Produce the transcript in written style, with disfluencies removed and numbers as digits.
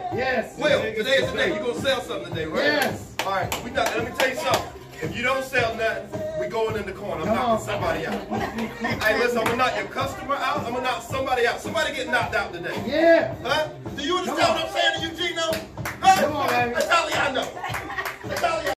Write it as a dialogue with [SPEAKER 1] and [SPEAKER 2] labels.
[SPEAKER 1] Yes.
[SPEAKER 2] Will, today is the day. You're going to sell something today, right?
[SPEAKER 1] Yes.
[SPEAKER 2] All right. Let me tell you something. If you don't sell nothing, we going in the corner. I'm knocking somebody out. Hey, listen, I'm going to knock your customer out. I'm going to knock somebody out. Somebody get knocked out today.
[SPEAKER 1] Yeah.
[SPEAKER 2] Huh?